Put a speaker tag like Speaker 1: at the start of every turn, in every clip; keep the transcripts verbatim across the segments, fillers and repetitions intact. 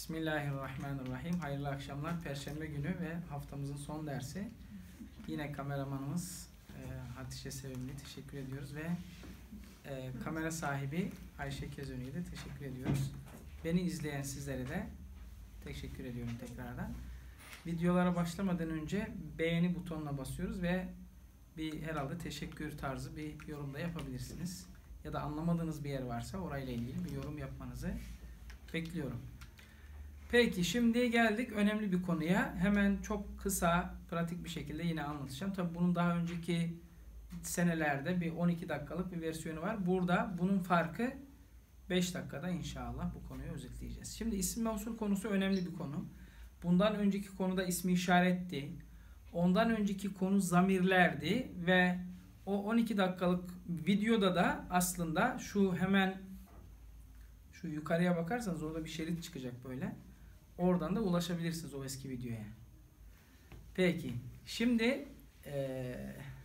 Speaker 1: Bismillahirrahmanirrahim. Hayırlı akşamlar. Perşembe günü ve haftamızın son dersi. Yine kameramanımız e, Hatice Sevimli teşekkür ediyoruz ve e, kamera sahibi Ayşe Kezönü'ye de teşekkür ediyoruz. Beni izleyen sizlere de teşekkür ediyorum tekrardan. Videolara başlamadan önce beğeni butonuna basıyoruz ve bir herhalde teşekkür tarzı bir yorum da yapabilirsiniz. Ya da anlamadığınız bir yer varsa orayla ilgili bir yorum yapmanızı bekliyorum. Peki şimdi geldik önemli bir konuya. Hemen çok kısa, pratik bir şekilde yine anlatacağım. Tabii bunun daha önceki senelerde bir on iki dakikalık bir versiyonu var. Burada bunun farkı beş dakikada inşallah bu konuyu özetleyeceğiz. Şimdi isim mevsul konusu önemli bir konu. Bundan önceki konuda ismi işaretti. Ondan önceki konu zamirlerdi ve o on iki dakikalık videoda da aslında şu hemen şu yukarıya bakarsanız orada bir şerit çıkacak böyle. Oradan da ulaşabilirsiniz o eski videoya. Peki. Şimdi ee,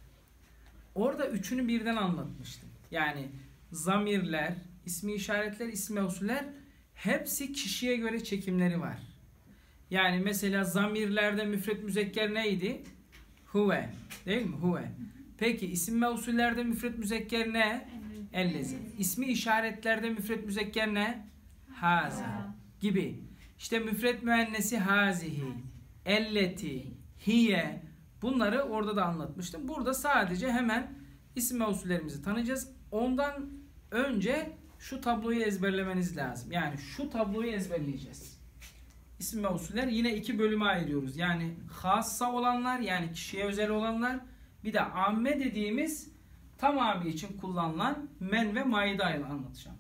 Speaker 1: orada üçünü birden anlatmıştım. Yani zamirler, ismi işaretler, isim mevsuller hepsi kişiye göre çekimleri var. Yani mesela zamirlerde müfret müzekker neydi? Huve. Değil mi? Huve. Peki isim mevsullerde müfret müzekker ne? Ellezi. İsmi işaretlerde müfret müzekker ne? Haza. Gibi. İşte müfret müennesi hazihi, elleti, hiye. Bunları orada da anlatmıştım. Burada sadece hemen isim mevsullerimizi tanıyacağız. Ondan önce şu tabloyu ezberlemeniz lazım. Yani şu tabloyu ezberleyeceğiz. İsim mevsuller yine iki bölüme ayırıyoruz. Yani hassa olanlar, yani kişiye özel olanlar. Bir de amme dediğimiz tamamı için kullanılan men ve mayda ile anlatacağım.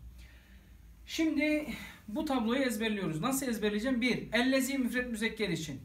Speaker 1: Şimdi bu tabloyu ezberliyoruz. Nasıl ezberleyeceğim? Bir, ellezi müfret müzekker için.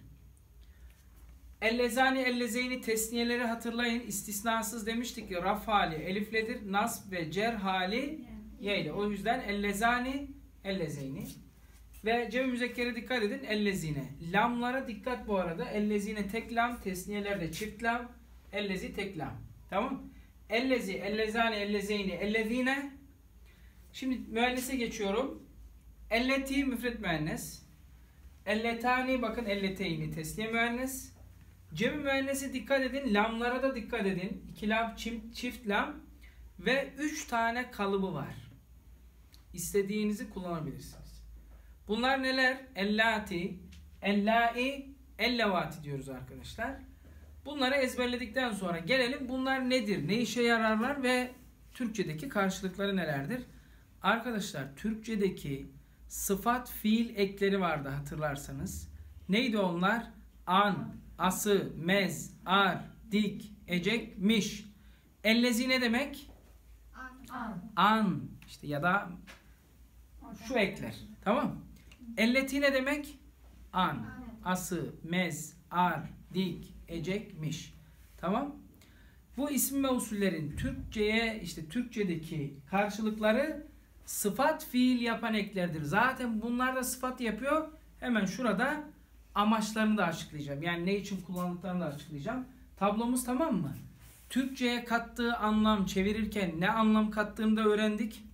Speaker 1: Ellezani, ellezeyni tesniyeleri hatırlayın. İstisnasız demiştik ki raf hali elifledir. Nasb ve cer hali yeyle. O yüzden ellezani, ellezeyni. Ve cem müzekkere dikkat edin. Ellezine. Lamlara dikkat bu arada. Ellezine tek lam, tesniyelerde çift lam. Ellezi tek lam. Tamam. Ellezi, ellezani, ellezeyni, ellezine. Şimdi müennese geçiyorum. Elleti müfret müennes. Elletani bakın elleteyni tesniye müennes. Cem müennese dikkat edin. Lamlara da dikkat edin. İki lam, çift, çift lam. Ve üç tane kalıbı var. İstediğinizi kullanabilirsiniz. Bunlar neler? Ellati, ellai, ellevati diyoruz arkadaşlar. Bunları ezberledikten sonra gelelim. Bunlar nedir? Ne işe yararlar ve Türkçedeki karşılıkları nelerdir? Arkadaşlar Türkçedeki sıfat fiil ekleri vardı hatırlarsanız. Neydi onlar? An, ası, mez, ar, dik, ecek, miş. Ellezi ne demek? An. An. İşte ya da şu ekler. Tamam. Elleti ne demek? An, ası, mez, ar, dik, ecek, miş. Tamam. Bu isim mevsullerin Türkçeye işte Türkçedeki karşılıkları sıfat fiil yapan eklerdir. Zaten bunlar da sıfat yapıyor. Hemen şurada amaçlarını da açıklayacağım. Yani ne için kullandıklarını da açıklayacağım. Tablomuz tamam mı? Türkçeye kattığı anlam çevirirken ne anlam kattığını da öğrendik.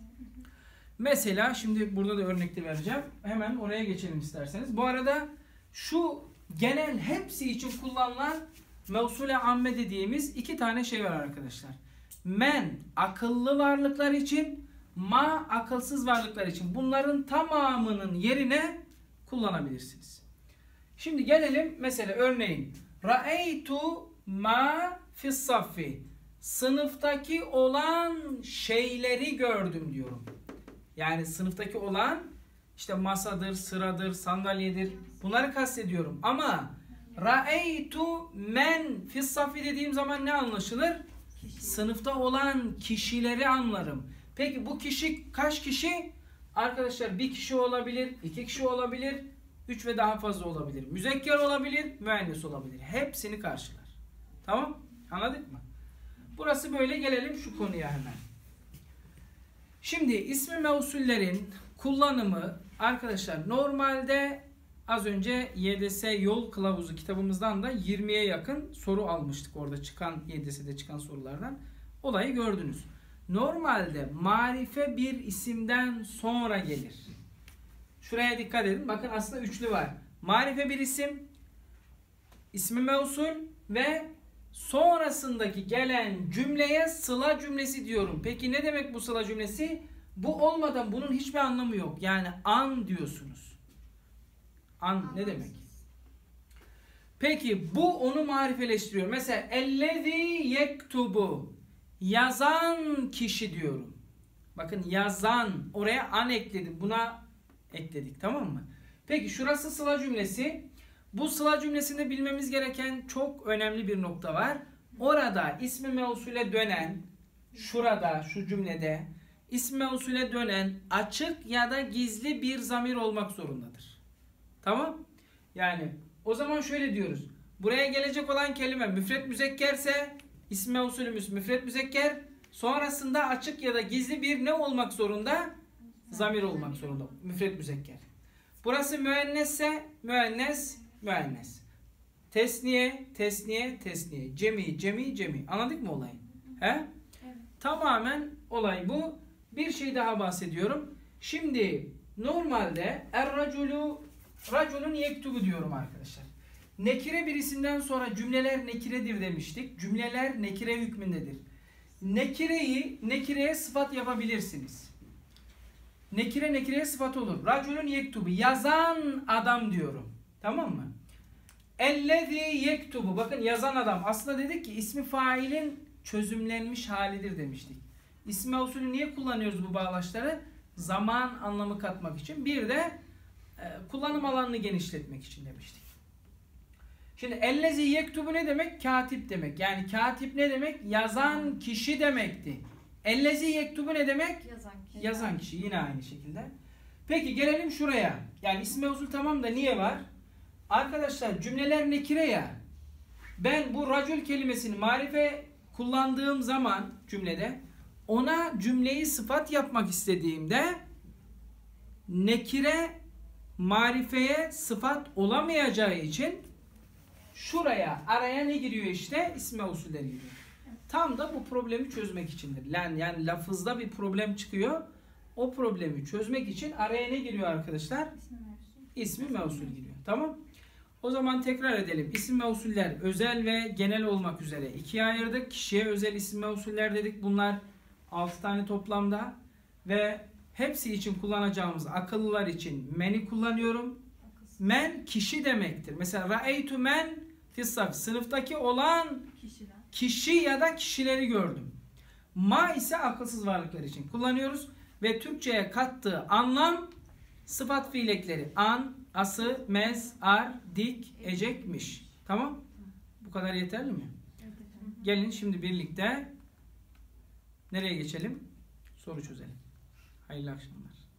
Speaker 1: Mesela şimdi burada da örnekte vereceğim. Hemen oraya geçelim isterseniz. Bu arada şu genel hepsi için kullanılan mevsule amme dediğimiz iki tane şey var arkadaşlar. Men akıllı varlıklar için, ma akılsız varlıklar için. Bunların tamamının yerine kullanabilirsiniz. Şimdi gelelim mesela örneğin ra'eytu ma fis saffi. Sınıftaki olan şeyleri gördüm diyorum. Yani sınıftaki olan işte masadır, sıradır, sandalyedir. Bunları kastediyorum. Ama ra'eytu men fis saffi dediğim zaman ne anlaşılır? Sınıfta olan kişileri anlarım. Peki bu kişi kaç kişi? Arkadaşlar bir kişi olabilir, iki kişi olabilir, üç ve daha fazla olabilir. Müzekker olabilir, müennes olabilir. Hepsini karşılar. Tamam? Anladık mı? Burası böyle, gelelim şu konuya hemen. Şimdi ismi mevsullerin kullanımı arkadaşlar normalde az önce Y D S Yol Kılavuzu kitabımızdan da yirmiye yakın soru almıştık. Orada çıkan Y D S'de çıkan sorulardan. Olayı gördünüz. Normalde marife bir isimden sonra gelir. Şuraya dikkat edin. Bakın aslında üçlü var. Marife bir isim, ismi mevsul ve sonrasındaki gelen cümleye sıla cümlesi diyorum. Peki ne demek bu sıla cümlesi? Bu olmadan bunun hiçbir anlamı yok. Yani an diyorsunuz. An ne demek? Peki bu onu marifeleştiriyor. Mesela ellezî yektubu, yazan kişi diyorum. Bakın yazan, oraya an ekledim. Buna ekledik, tamam mı? Peki şurası sıla cümlesi. Bu sıla cümlesinde bilmemiz gereken çok önemli bir nokta var. Orada ismi mevsule dönen, şurada şu cümlede ismi mevsule dönen açık ya da gizli bir zamir olmak zorundadır. Tamam? Yani o zaman şöyle diyoruz. Buraya gelecek olan kelime müfret müzekkerse ismi mevsulümüz müfret müzekker, sonrasında açık ya da gizli bir ne olmak zorunda? Zamir olmak zorunda. Müfret müzekker. Burası müennesse müennes müennes. Tesniye tesniye tesniye. Cemi cemi cemi. Anladık mı olayı? He? Evet. Tamamen olay bu. Bir şey daha bahsediyorum. Şimdi normalde er-raculu raculun yektubu diyorum arkadaşlar. Nekire birisinden sonra cümleler nekiredir demiştik. Cümleler nekire hükmündedir. Nekireyi nekireye sıfat yapabilirsiniz. Nekire nekireye sıfat olur. Raculun yektubu, yazan adam diyorum. Tamam mı? Ellezî yektubu, bakın yazan adam. Aslında dedik ki ismi failin çözümlenmiş halidir demiştik. İsmi mevsulü niye kullanıyoruz bu bağlaçları? Zaman anlamı katmak için. Bir de e, kullanım alanını genişletmek için demiştik. Şimdi ellezî yektubu ne demek? Katip demek. Yani katip ne demek? Yazan kişi demekti. Ellezî yektubu ne demek?
Speaker 2: Yazan kişi.
Speaker 1: Yazan kişi. Yine aynı şekilde. Peki gelelim şuraya. Yani ismi mevsul tamam da niye var? Arkadaşlar cümleler nekire ya. Ben bu racul kelimesini marife kullandığım zaman cümlede ona cümleyi sıfat yapmak istediğimde nekire marifeye sıfat olamayacağı için şuraya araya ne giriyor işte? İsmi mevsuller giriyor. Tam da bu problemi çözmek içindir. Yani, yani lafızda bir problem çıkıyor. O problemi çözmek için araya ne giriyor arkadaşlar? İsmi mevsul giriyor. Tamam. O zaman tekrar edelim. İsim mevsuller özel ve genel olmak üzere ikiye ayırdık. Kişiye özel isim mevsuller dedik. Bunlar altı tane toplamda ve hepsi için kullanacağımız akıllılar için men'i kullanıyorum. Men kişi demektir. Mesela ra'eytu men fissaf, sınıftaki olan
Speaker 2: Kişiler.
Speaker 1: kişi ya da kişileri gördüm. Ma ise akılsız varlıklar için kullanıyoruz ve Türkçe'ye kattığı anlam sıfat fiil ekleri. An, ası, mez, ar, dik, ecekmiş. Tamam? Bu kadar yeterli mi?
Speaker 2: Evet.
Speaker 1: Gelin şimdi birlikte nereye geçelim? Soru çözelim. Hayırlı akşamlar.